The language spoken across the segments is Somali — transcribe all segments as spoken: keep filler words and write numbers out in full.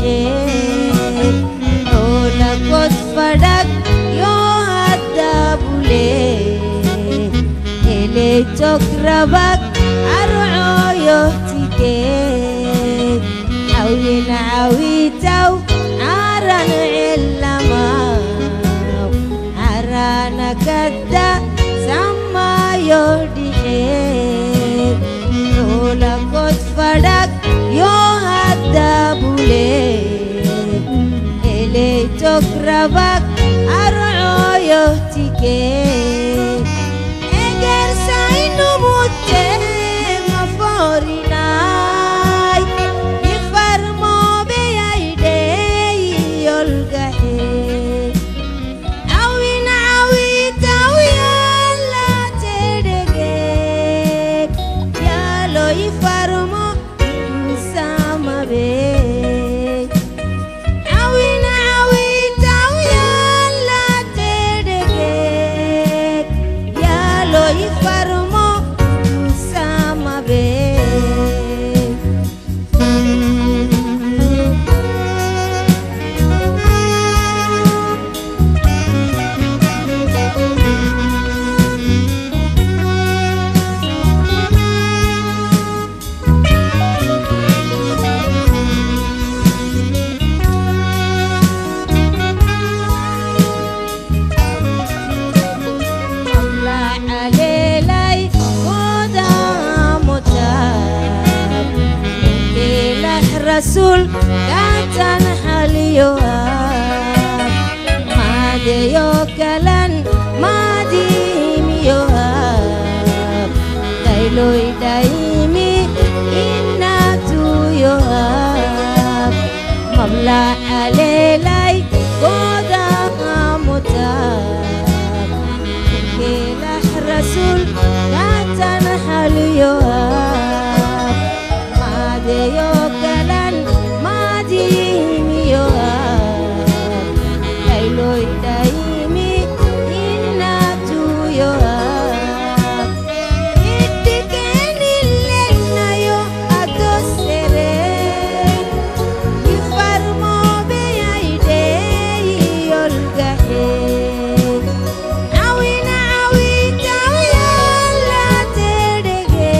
dihek Ola kot fadak yo hadda bule Ele chokrabak ar'o yo tike Awin awitaw aran ilama Arana kadda sama yo dihek Ola kot fadak yo hadda bule Ele chokrabak ar'o yo tike Eger sainu mutte maforinay Ifarmo beyaide yolgahe Awin awitaw yalla tedege Yalo ifarmo sama be Awin awitaw yalla tedege Yalo ifarmo sama be Rasul katan haliohab Made yokalan madim yohab Dailoy daimi inna tu yohab Mamla alelay koda mutab Kelah Rasul katan haliohab Made yokalan madim yohab Dailoy daimi inna tu yohab Ittikenillenna yo adosere Ifarmo beyaide yolgahe Awin awitaw yalla tedege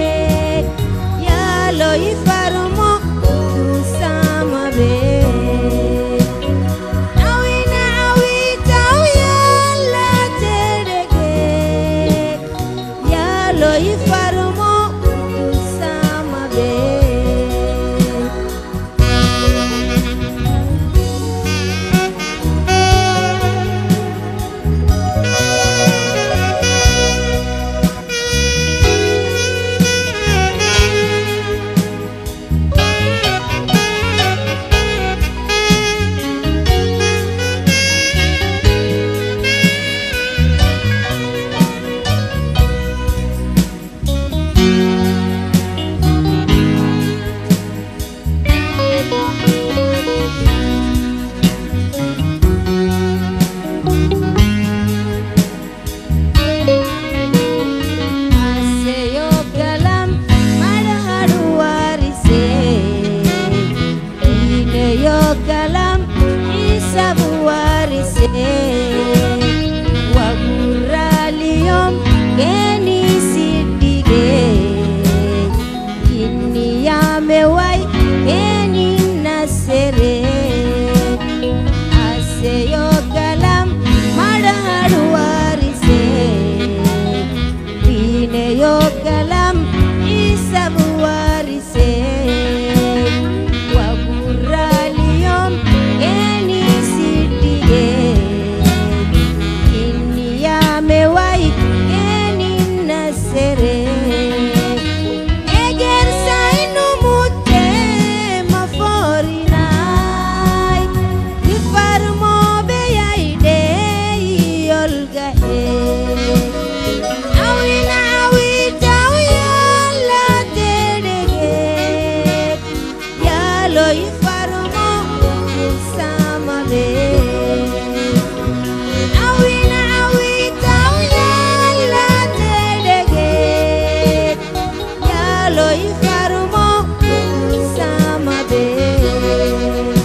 Yalo ifarmo sama be Awin awitaw yalla tedege Yalo ifarmo sama be Aseyo kalam madhadu warise Ine yo kalam isabu warise Waguraliyom geni sidige Inni yamewai geni nasere Aseyo kalam madhadu warise Ine yo kalam isabu warise Waguraliyom geni sidige Inni yamewai geni nasere Eger sainu mutte maforinay Ifarmo beyaide yolgahe Awin awitaw yalla tedege Yalo ifarmo sama be Awin awitaw yalla tedege Yalo ifarmo sama be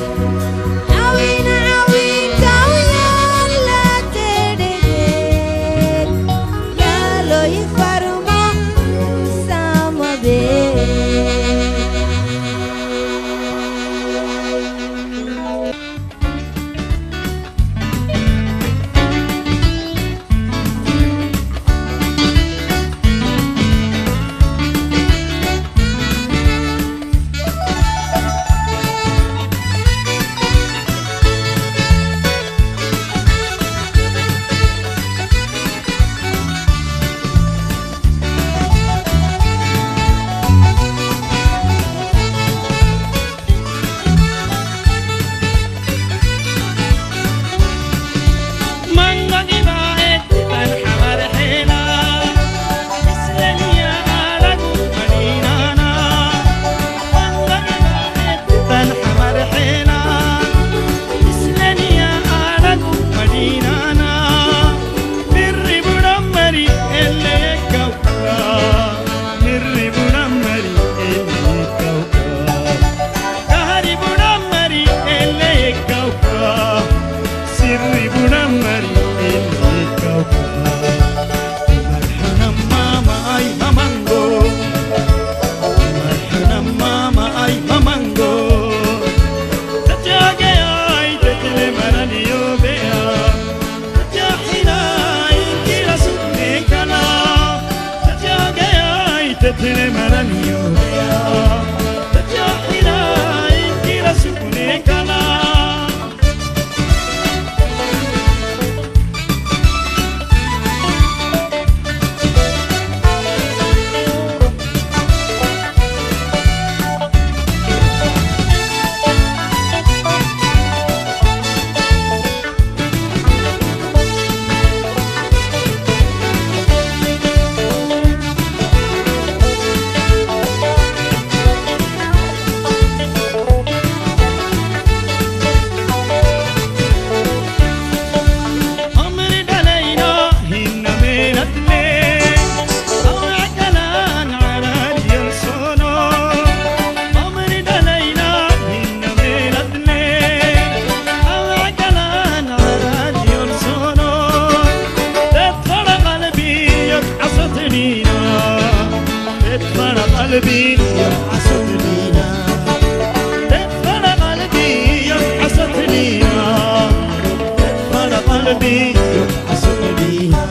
قلبي يبحث لينا تدخل قلبي يبحث لينا تدخل قلبي يبحث لينا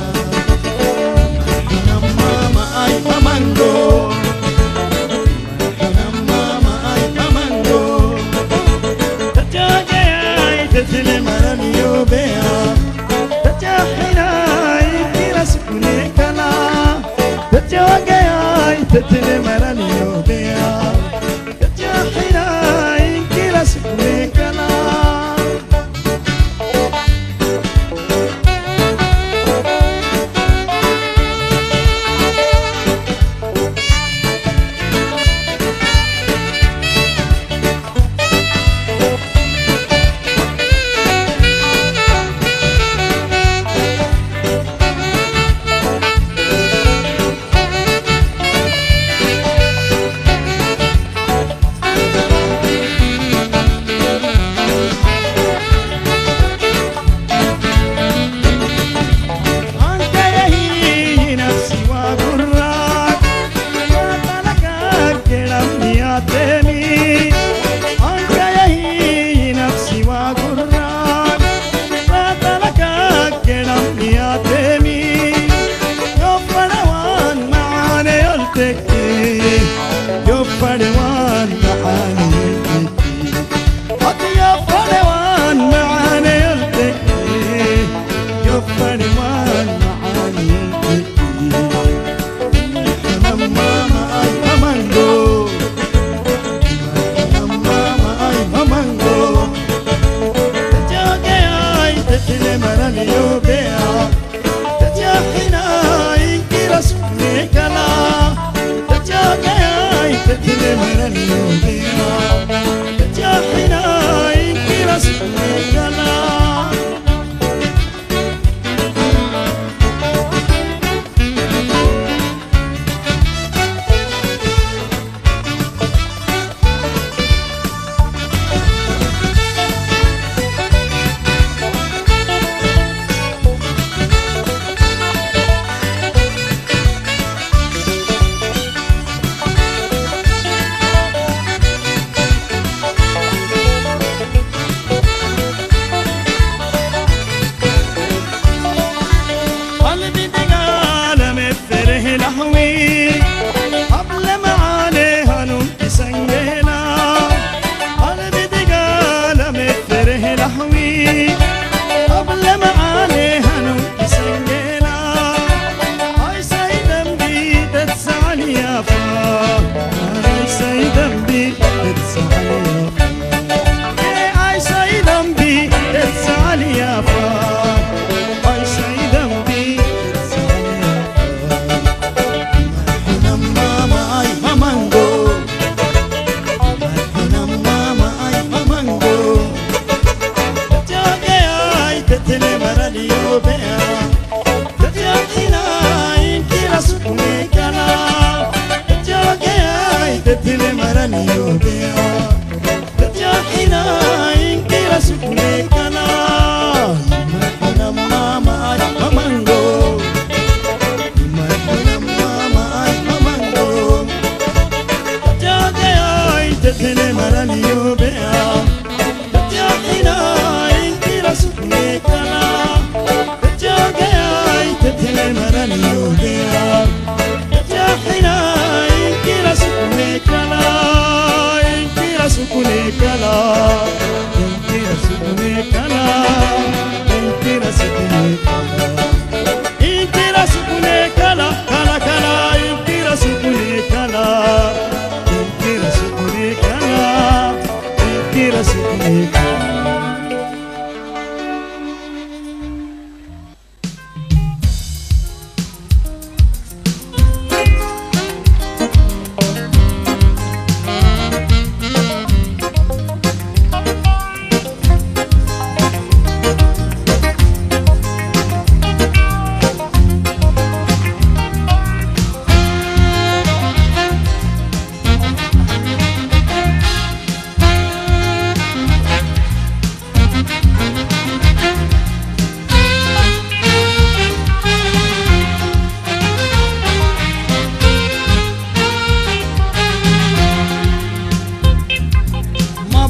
ماما أي مامانجو ماما أي مامانجو تجاجي تتلي مرانيو بيا تجاحنا يكير سكوني كلا تجاجي تتلي مرانيو بيا تجاحنا يكير سكوني كلا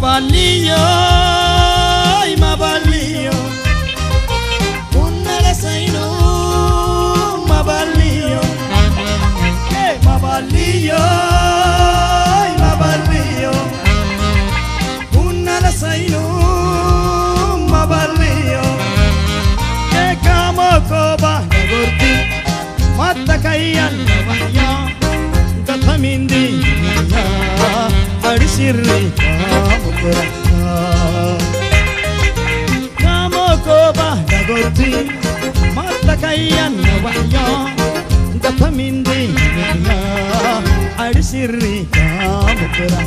Mabalio, Mabalio, una saino, Mabalio, eh, Mabalio, Mabalio, una saino, Mabalio, que camo coba gorti, mata kayan wahya, katamindi ya, arisirri kamukra, camo coba gorti, mata kayan wahya, katamindi ya, arisirri kamukra.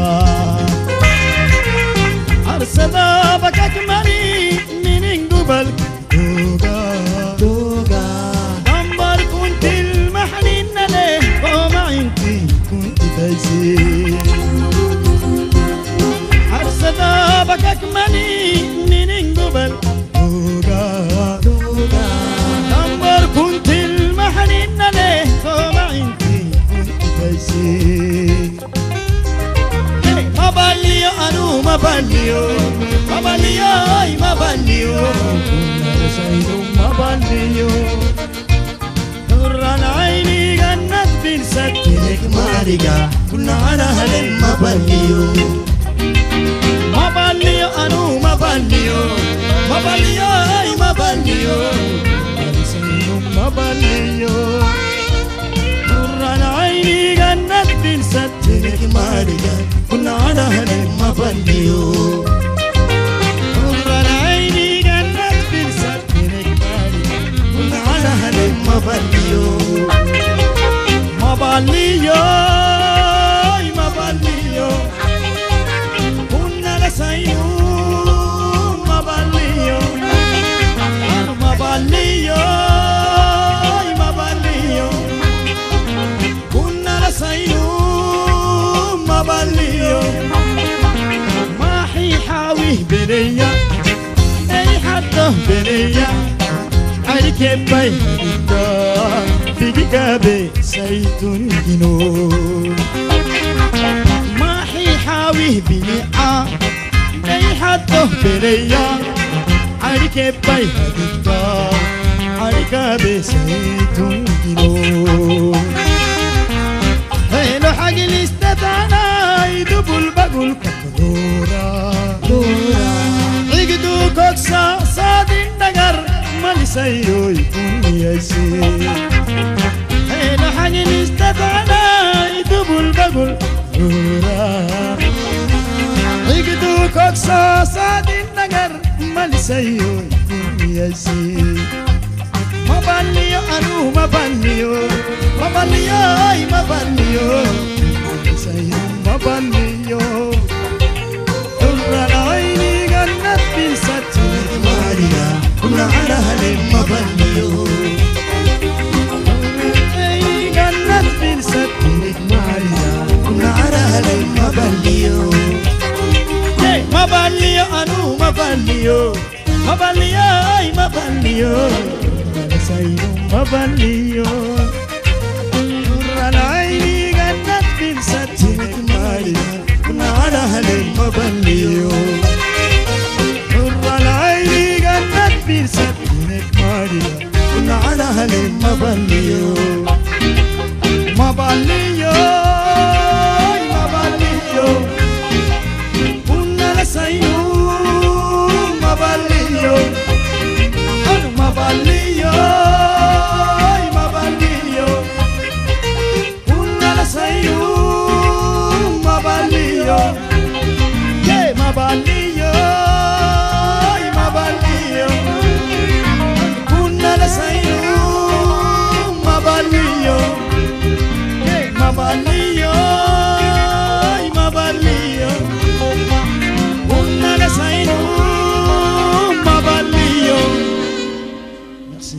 Arsada bakak mari miningu bal doga doga dambar kuntil mahnin nale وما انتي كنت تايسي Arsada bakak mari miningu bal doga doga dambar kuntil mahnin nale وما انتي كنت تايسي Mabalio anu mabalio Mabalio ay mabalio Sayno mabalio Turan ayni gannat bin sakinek mariga Kuna ana halen mabalio Mabalio anu mabalio Mabalio ay mabalio Sayno mabalio Turan ayni gannat bin sakinek mariga Kuna ana halen mabalio Umran aini gannat bin sakinek mari Kuna ana halen mabalio Mabalio Mabalio Kuna la sayu Mabalio Mabalio Mabalio Kuna la sayu Mabalio Mahi hawi beniya Ay hadda beniya Arike bay hadda Figi gabe saytun gino Mahi hawi beniya Ay hadda beniya Arike bay hadda Arike gabe saytun gino Hello hagi listadana Idubul bagul kakadora Dora Igdu koksa sadin nagar Malisayo ikuniyasi Hello hagi listadana Idubul bagul Dora Igdu koksa sadin nagar Malisayo ikuniyasi Mabalio anu mabalio Mabalio ay mabalio Sayo mabalio Turan ayni gannat bin sakinek mariga Kuna ana halen mabalio Ayni gannat bin sakinek mariga Kuna ana halen mabalio Mabalio anu mabalio Mabalio ay mabalio Sayo mabalio Turan ayni gannat bin sakinek mariga Kuna ana halen mabalio Turan ayni gannat bin sakinek mariga Kuna ana halen mabalio Mabalio Mabalio Kuna la sayo Mabalio Anu mabalio Mabalio Kuna la sayo Mabalio Yeah Mabalio Mabalio Kuna la sayo Mabalio Yeah Mabalio Mabalio Kuna la sayo Mabalio Merci.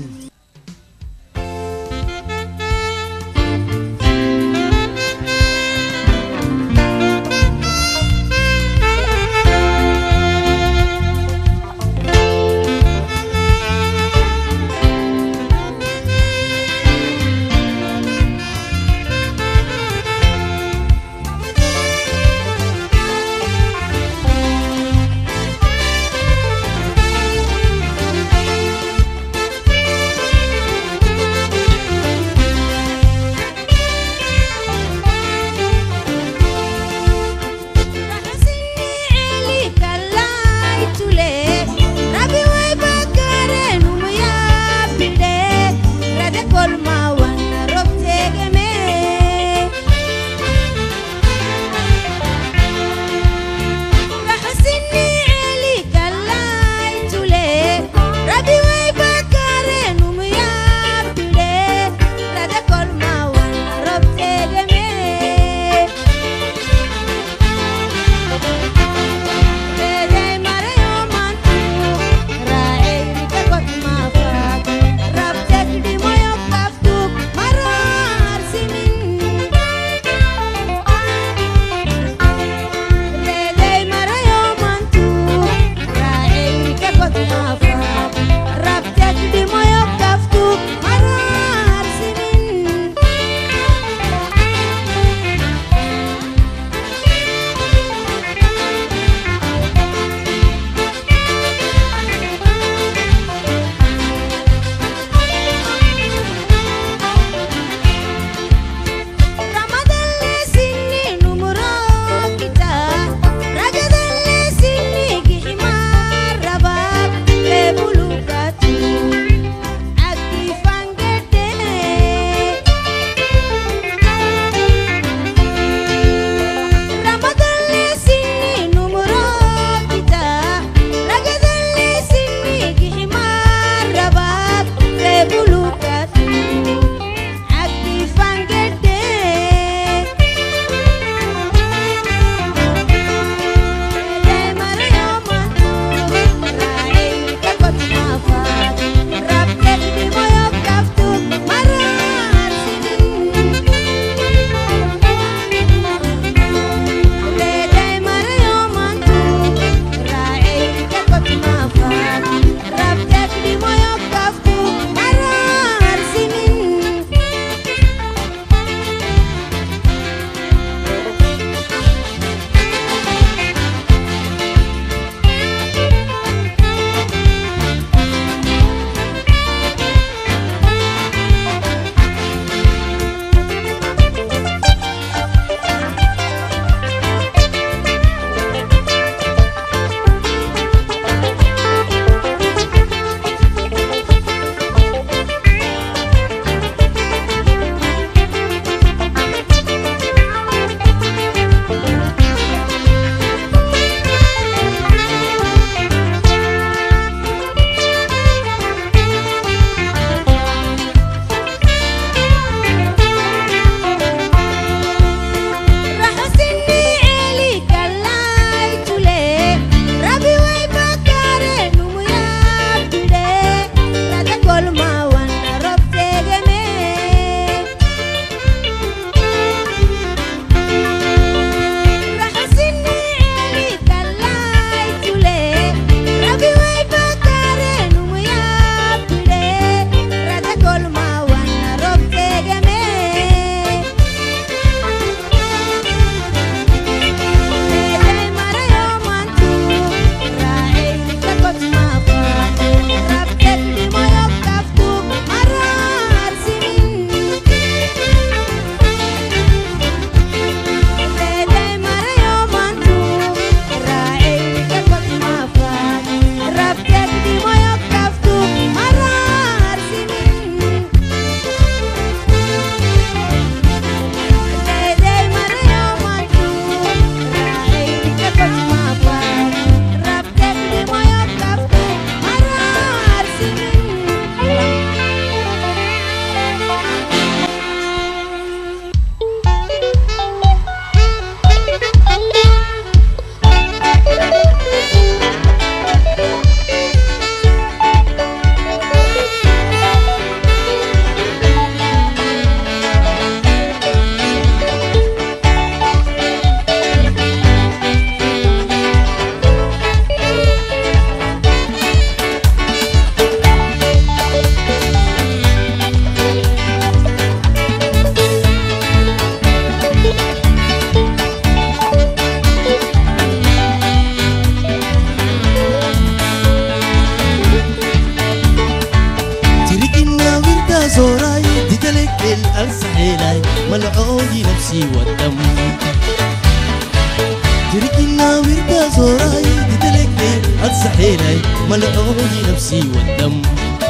يهلي ملعون نفسي والدم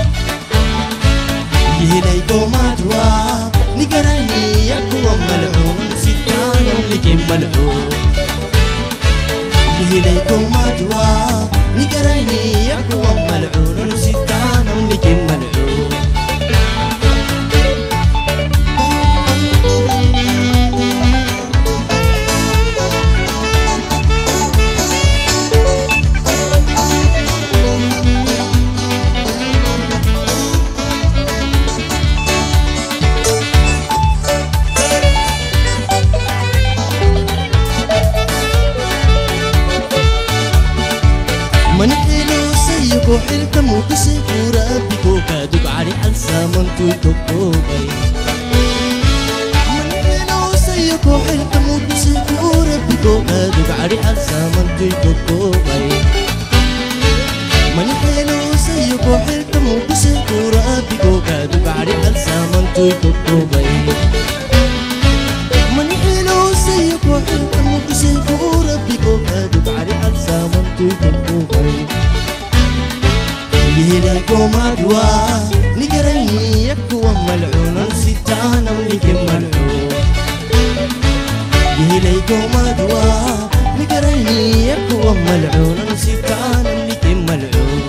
يهلي قومات وا نقراني يقوى ملعون ستان لكي ملعون يهلي قومات وا نقراني يقوى ملعون ستان لكي ملعون وحلكم وكسيكو ربكو كادوك عري أنسى منتو يتوكوبي من حلو سيكو حلكم وكسيكو ربكو كادوك عري أنسى منتو يتوكوبي من حلو سيكو حلكم وكسيكو ربكو كادوك عري أنسى منتو يتوكوبي من حلو سيكو حلكم وكسيكو ربكو كادوك عري أنسى منتو يتوكوبي يهلي قومات وا نقراني يقوى ملعون ستانا ولكن ملعون يهلي قومات وا نقراني يقوى ملعون ستانا ولكن ملعون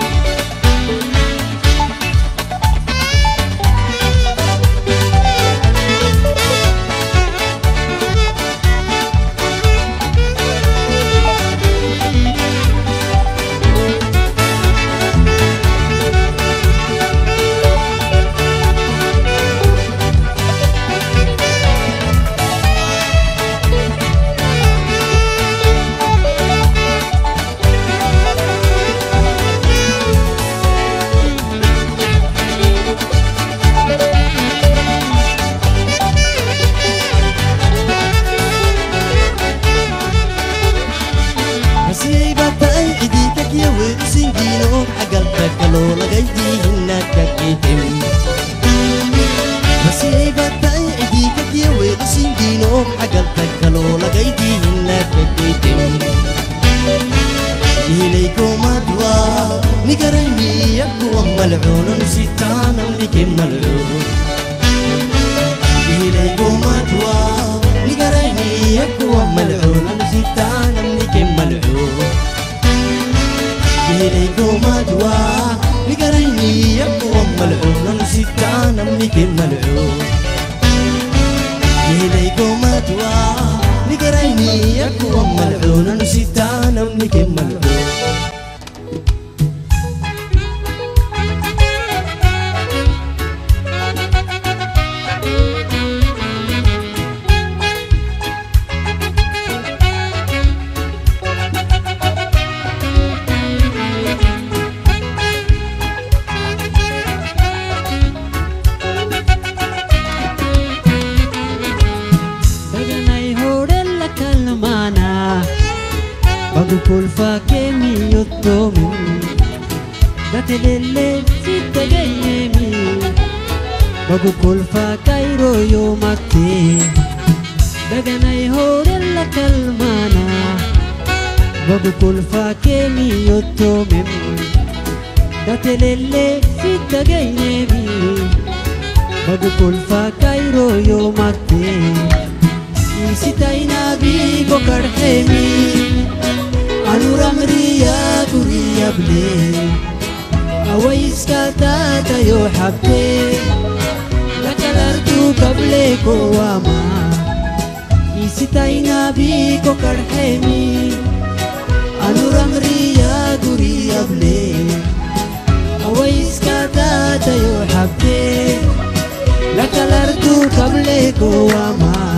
ملعون ستانا لكن ملعون يهلي قومات وا نقراني يقوى ملعون ستانا لكن ملعون يهلي قومات وا نقراني يقوى ملعون ستانا لكن ملعون يهلي قومات وا نقراني يقوى ملعون ستانا لكن ملعون كل فاكمي يطمن دتللي سيتجيمي بقو كل فاكيرو يومكتي بدناي هورل كلمانا بقو كل فاكمي يطمن دتللي سيتجيمي بقو كل فاكيرو يومكتي سيتاينا بيكو كرحمي أنورا مريا كوريا بلي أويس كاتاتا يو حبي لك الأرض قبل كواما يسيتاينا بيكو كرحمي أنورا مريا كوريا بلي أويس كاتاتا يو حبي لك الأرض قبل كواما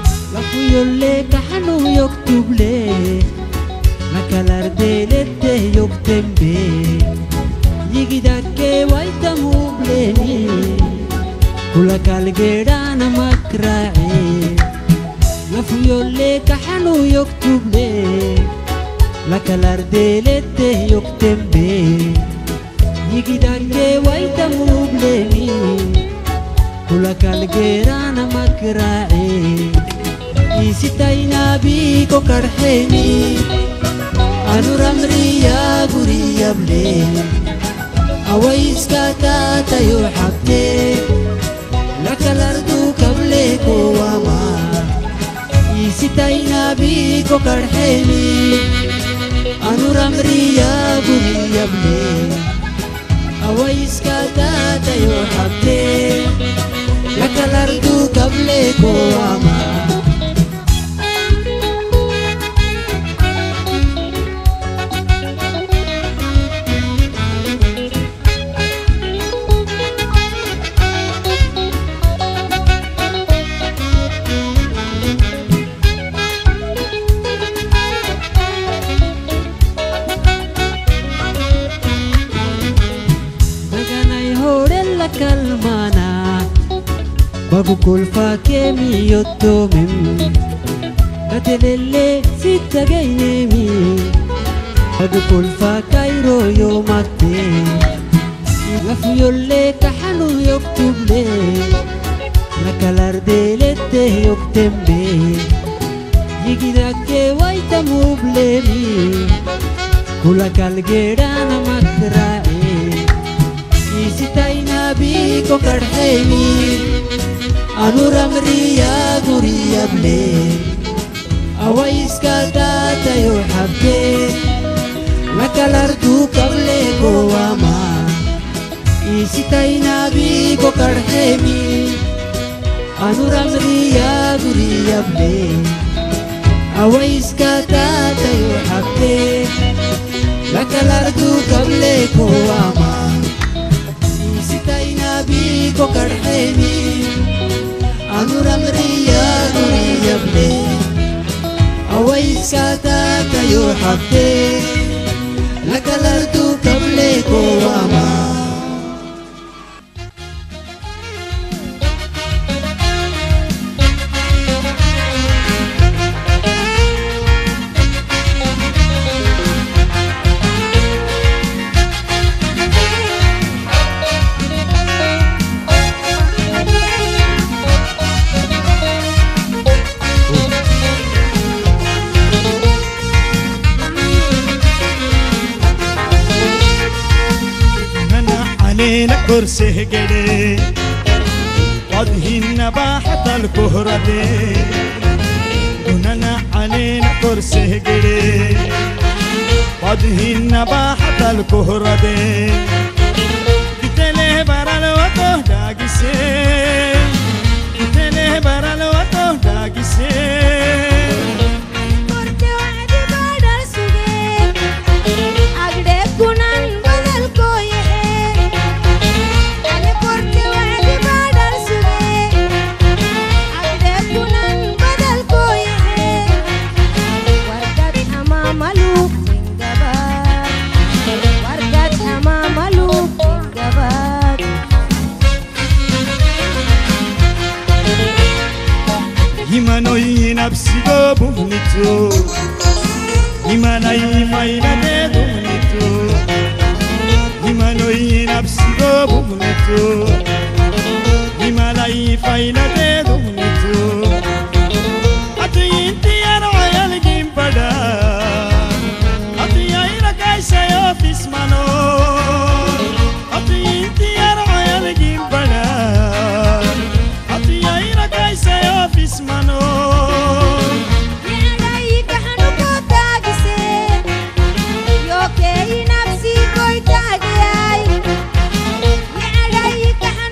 يكتب لي لك الأرض لده كل كالجيران مكراعي لفيو اللي كحنو يكتب لي لك الأرض لته يكتب بي يجي دانجي ويتمو بلمي كل كالجيران مكراعي يسيتاينا بيكو كرحيني أنو رمريا غوريا بلي أويس كاتا تيو حبتي لك الأرض قبلك وما يسيتاينا بيكو كرحيني أنو رمريا غوريا بلي أويس كاتا تيو حبتي لك الأرض قبلك وما kalmana babu kulfa kemi yotomim katelele sita gaynemi babu kulfa kairo yomate lafu yolle kahanu yoktuble nakalarde lette yoktembe yigidake waytamublemi kula kalgerana makrai يسيتاينا بيكو كرحيني أنو رمريا غوريا بلي أويس كاتا تيو حبتي لك الأرض قبلك وما يسيتاينا بيكو كرحيني أنو رمريا غوريا بلي أويس كاتا تيو حبتي لك الأرض قبلك وما يسيتاينا بيكو كرحيني أنو رمريا غوريا بلي أويس كاتا تيو حبتي لك الأرض قبلك وما كرسي قدي وجهنا باحت الكهربي دوننا علينا كرسي قدي وجهنا باحت الكهربي كتله برا الوطه داقسي كتله برا الوطه داقسي Imanoi nafsi go bumnito Imanai faina de bumnito Imanoi nafsi go bumnito Imanai faina de bumnito Atu inti arayal gimpada Atu yaira kaisa yo fismano Atu inti arayal gimpada Atu yaira kaisa yo fismano نفسي كويتاقي يا علي كحن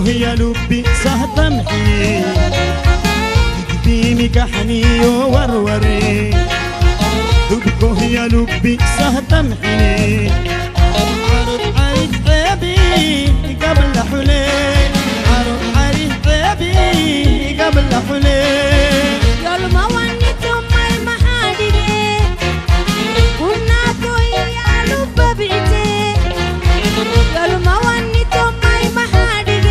يا لبي سهتمحي قديمي كحني ووروري دبكه يا لبي سهتمحي عرض عيد عيبي قبل حلين عرض عيد عيبي قبل حلين يلما ونيتم المحادي كنا كوي يا لب بيتي يلما ونيتم المحادي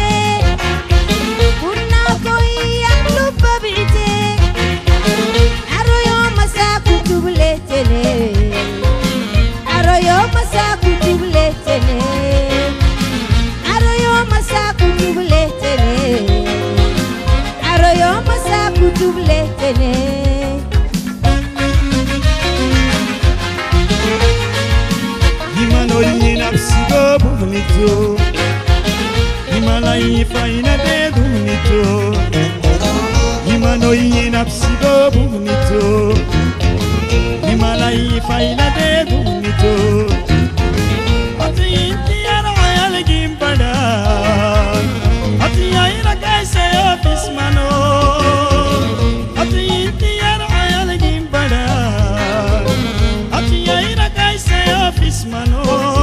كنا كوي يا لب بيتي أرو يوم مساكو تبلتني أرو يوم مساكو تبلتني أرو يوم مساكو تبلتني أرو يوم مساكو تبلتني Himanoyi nafsi go bunito Himalayi faina de dunito Himanoyi nafsi go bunito Himalayi faina de dunito Ati inti ara ayal gimpada Ati ayra kaise ofis mano Ati inti ara ayal gimpada Ati ayra kaise ofis mano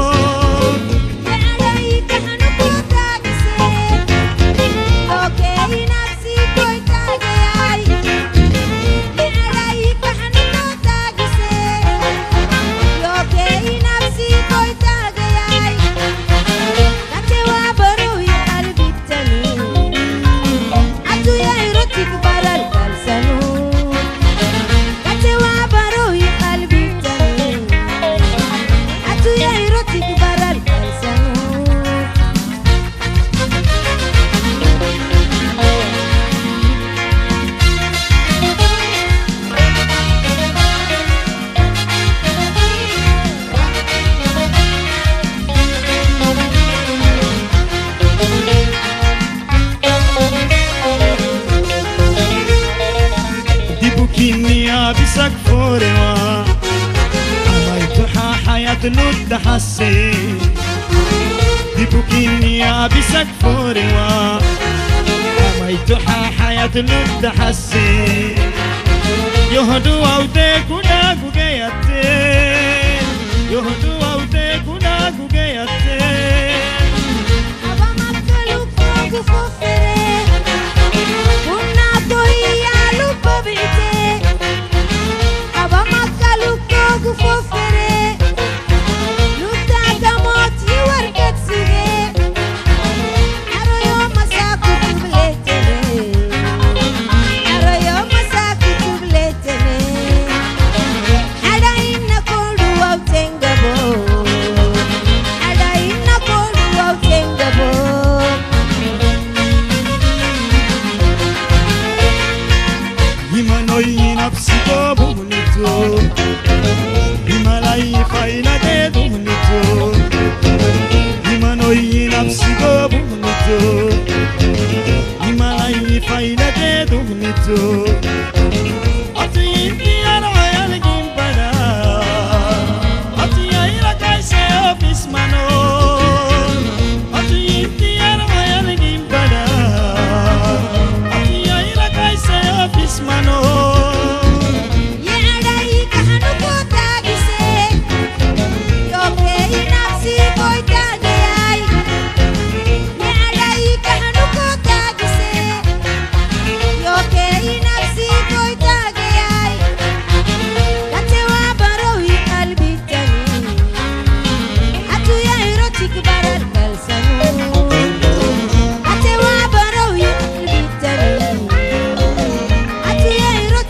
bisak forewa amaytuha hayat nud hassi dibukini bisak forewa amaytuha hayat nud hassi yohdu awde kuna gugeyate yohdu awde kuna gugeyate aba makalu ko fofere kuna toya lubabite aba makalu ko fofere lutaga moti warkat sige arayo masaku tubletene arayo masaku tubletene ada inna kodu autengabo ada inna kodu autengabo Himanoyi nafsi go bunito Himalayi faina de dunito Himanoyi nafsi go bunito Himalayi faina de dunito Ati inti ara ayal gimpada Ati ayra kaise ofis mano Ati inti ara ayal gimpada Ati ayra kaise ofis mano Atu ya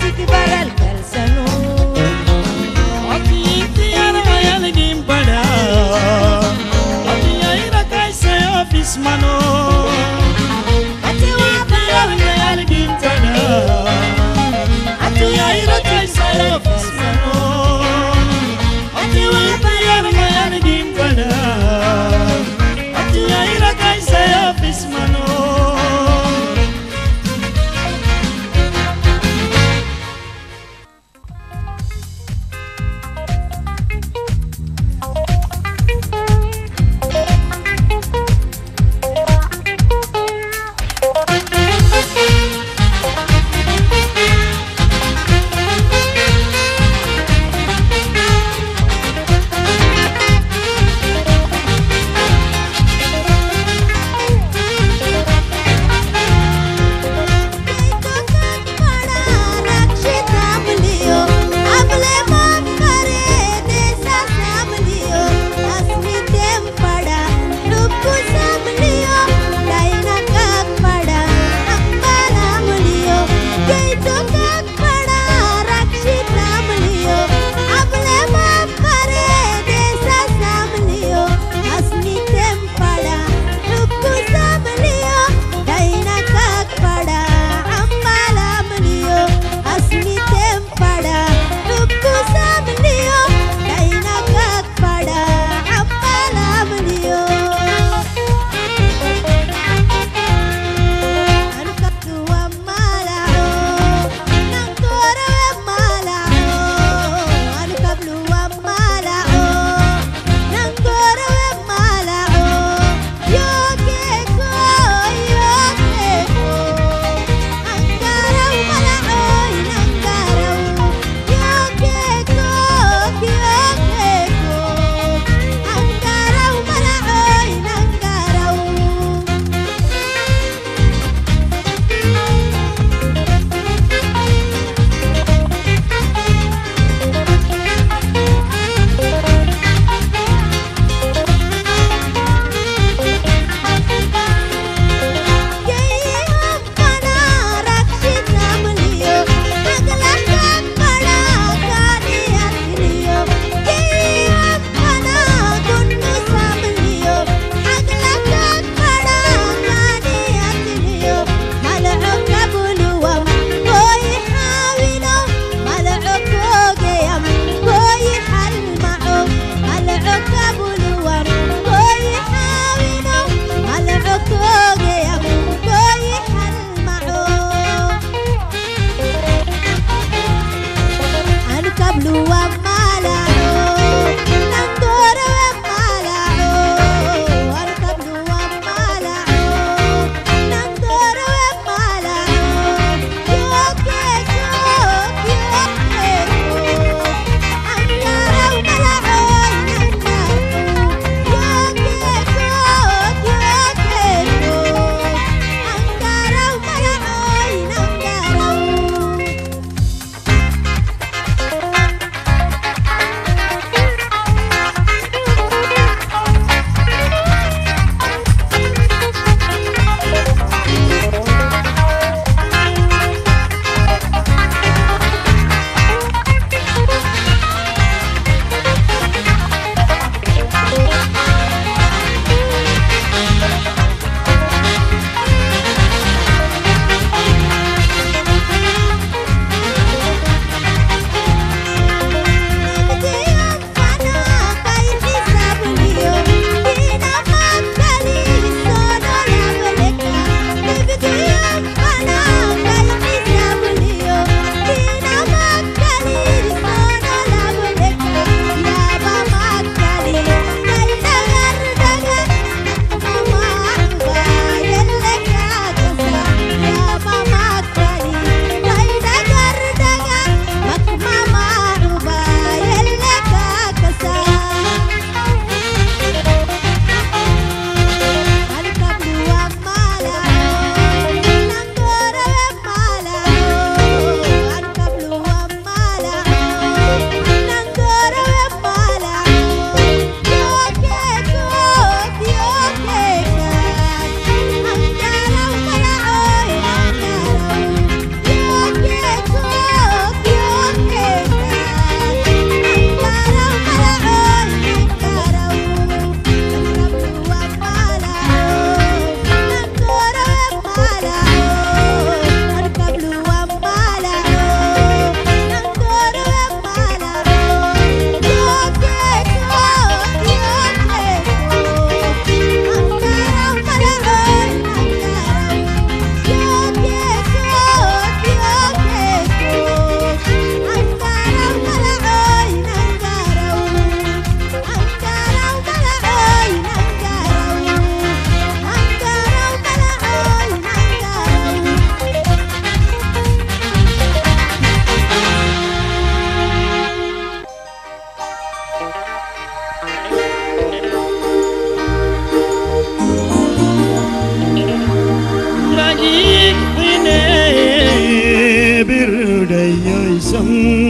يسم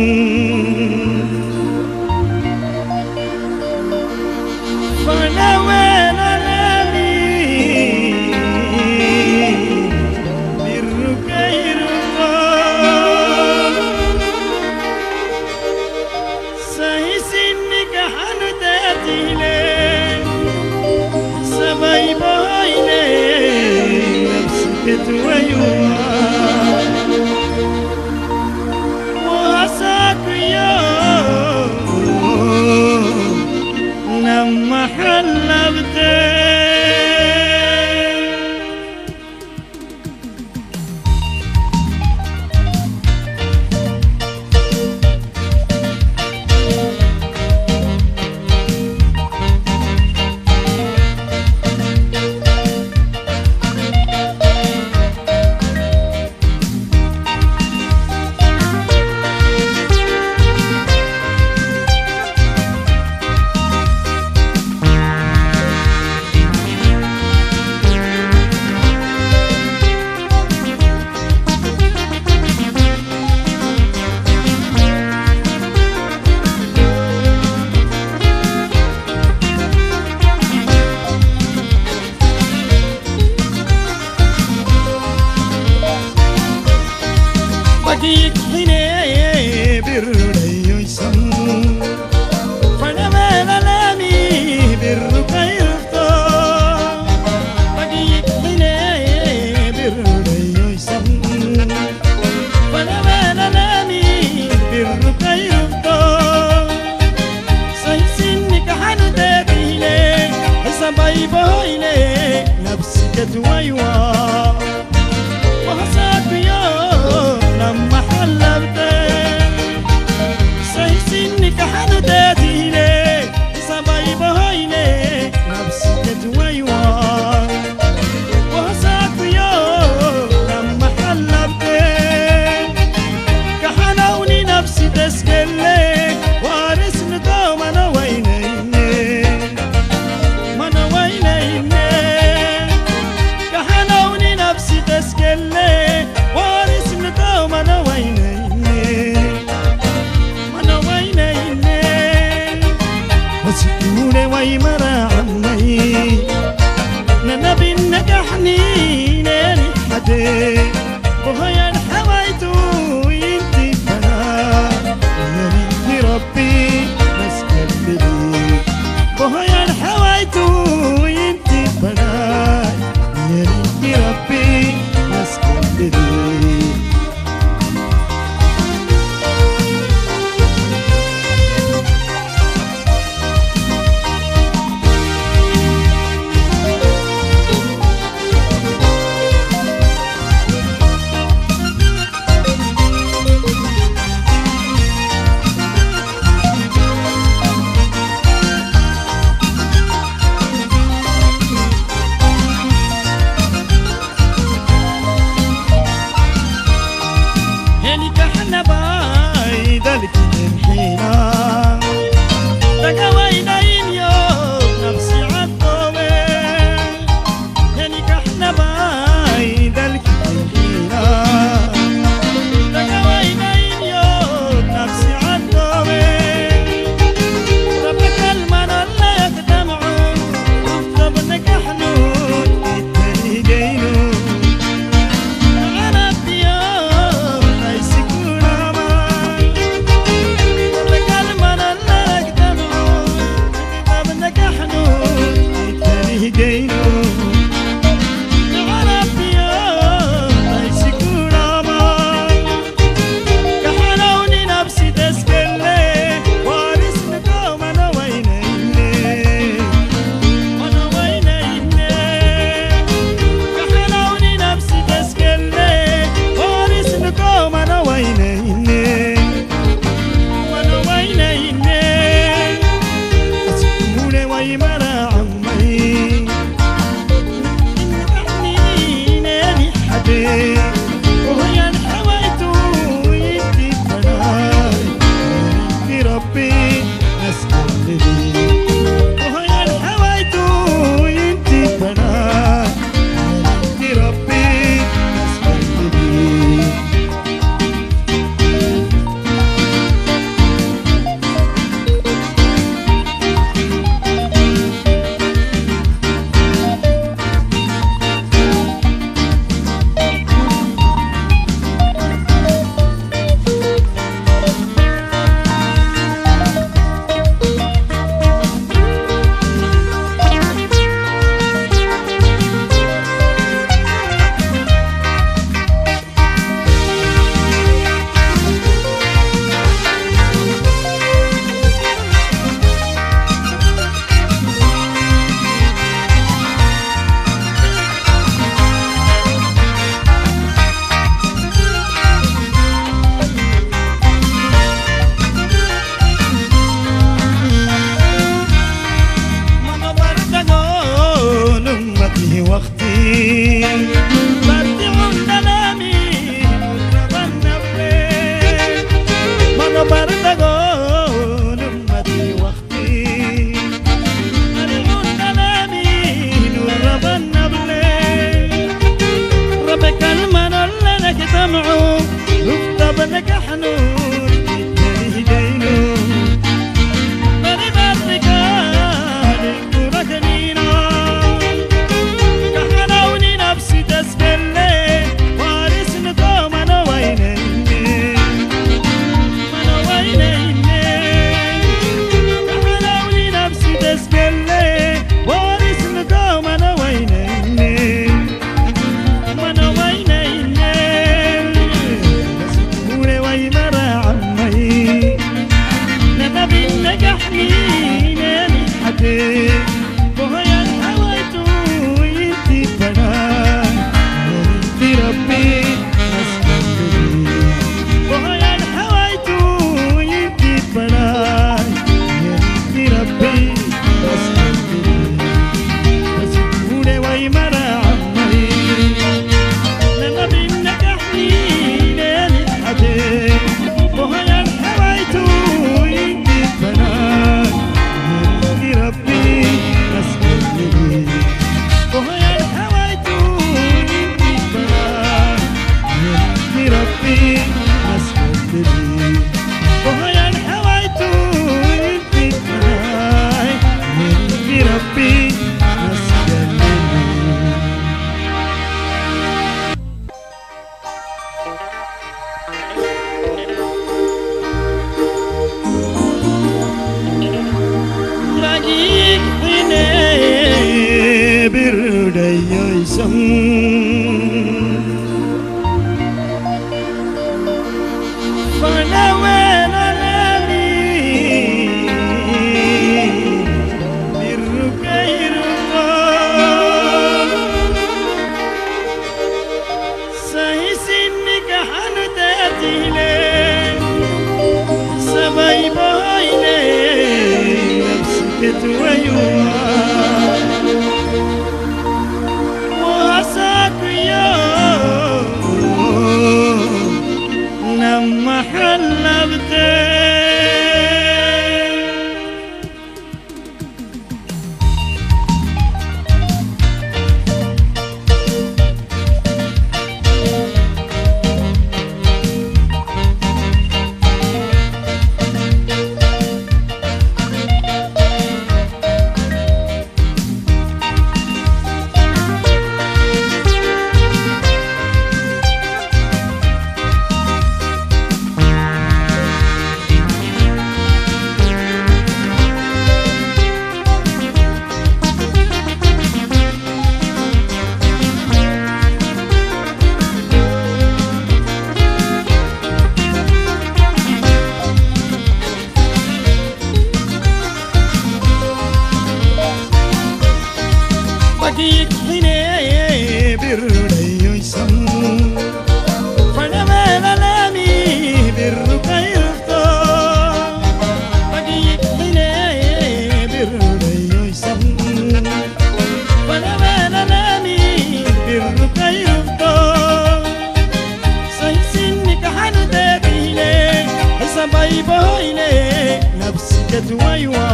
فلا ولا لامي بالركير سيسنك حنتاتي لي سباي بايلي نفسك تويوها لما حلبتك يكفيني بالرؤيا يسم فانا ما لامي بالرقي رفضان باقي يكفيني بالرؤيا يسم فانا ما لامي بالرقي رفضان سيسنك حنتاتي لي سباي بايلي نفسك تويوا وحساك يا لما حلبتك سيسنك حنتاتي لي سباي بهايلي نفسك تويوا وحساك يا لما حلبتك كحنوني نفسي تسكلك وارس ندوم انا وينيني ما انا وينيني كحنوني ويمرى عمي لما بنجحني ناني حدي وهي الحويت وينتي بنان ينتي ربي مسكني وهي الحويت وينتي بنان ينتي ربي مسكني مسكوني ويمرى عمي لما بنجحني ناني حدي وهي الحويت وينتي بنان ينتي ربي مسكني وهي الحويت وينتي بنان ينتي ربي مسكني وهي الحويت وينتي بنان ينتي ربي مسكني lagi ini berdaya iseng fanawena lali birukairuka sahisini kahanu tatile sabai baile ketwayua wasakuyo nama halabte lagi ini berdaya iseng fanawena lali birukairuka lagi ini berdaya iseng fanawena lali birukairuka sahisini kahanu tatile sabai baile nafsi ketwayua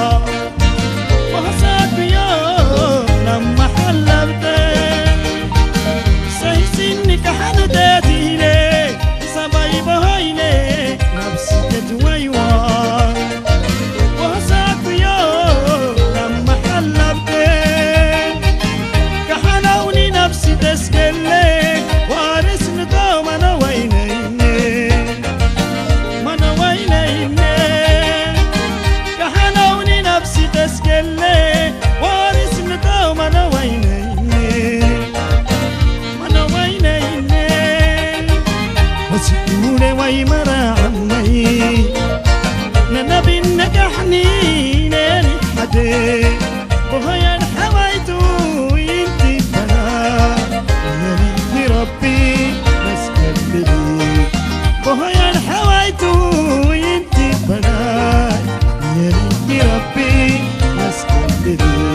وهساكيو لما حلبتك سيسيني كحنو تاتيلي سباي بهايلي نفسي تتويوا وهساكيو لما حلبتك كحنوني نفسي تسكلي وارس ندوم انا وينيني ما انا وينيني كحنوني نفسي تسكلي وارس ندوم انا وينيني ما انا وينيني وسكوني ويمرى عمي لنا بنجحني ناني حدي وهي الحويت وينتي بنان ينتي ربي مسكني وهي الحويت وينتي بنان ينتي ربي مسكني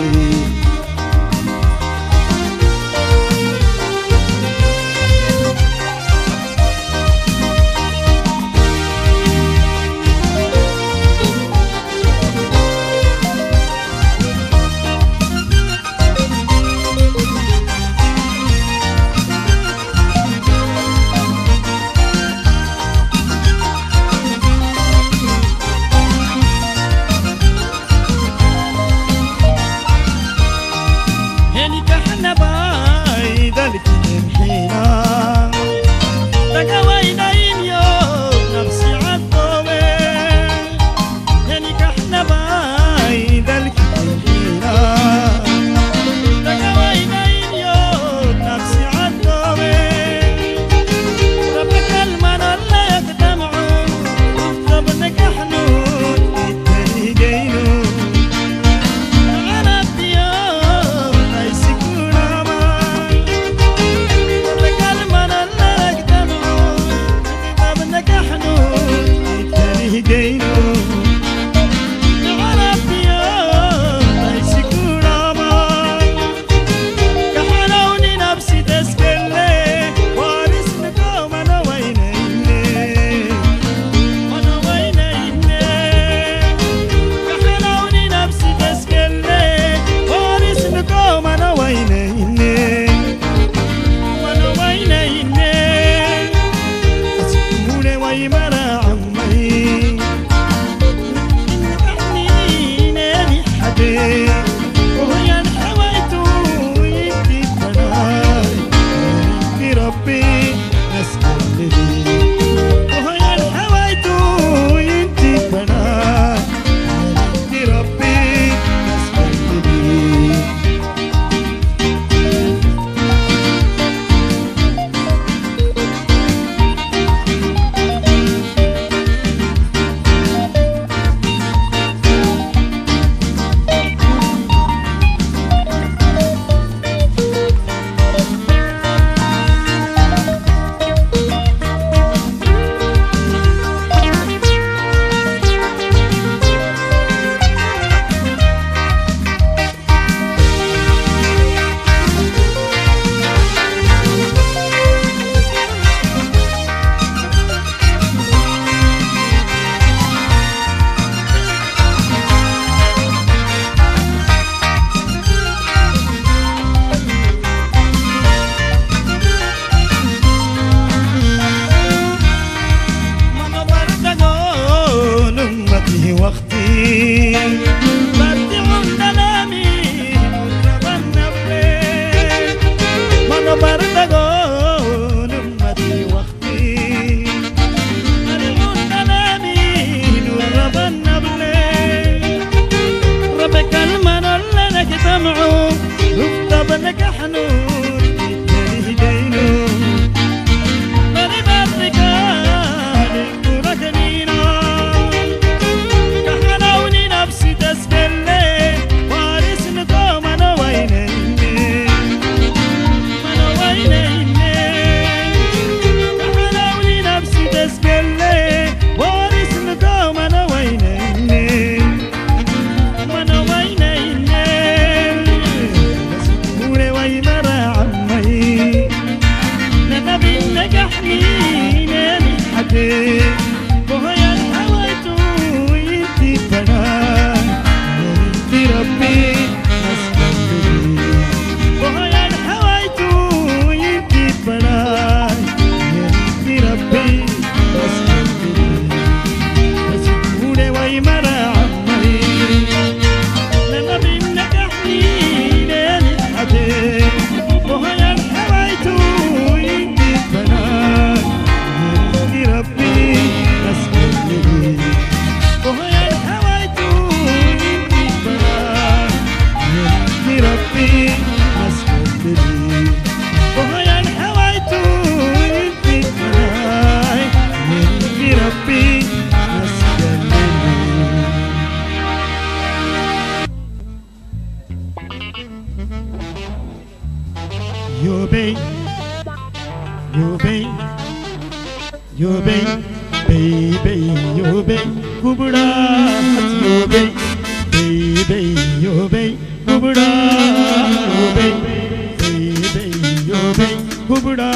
baby yo baby kubura yo baby baby yo baby kubura yo baby baby yo baby kubura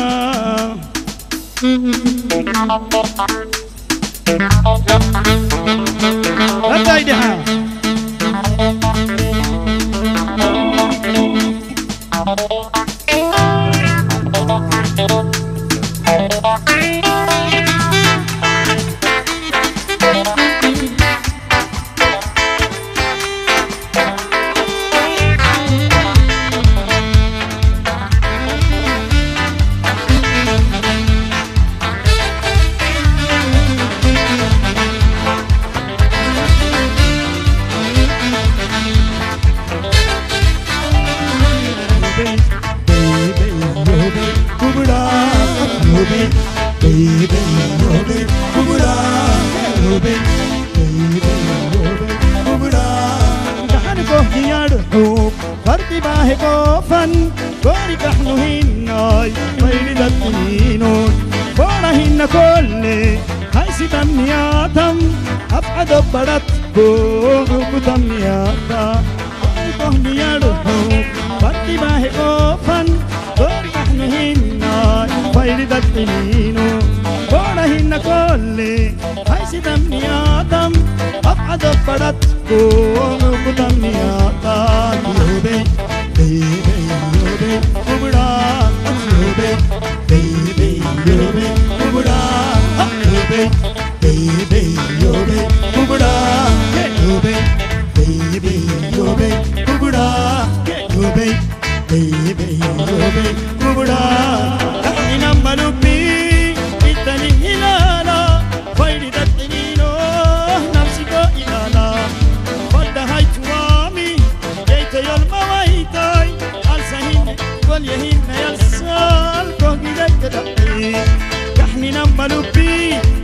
هذا يدها يهين يا السال كوكي دك دقي كحني نملو بي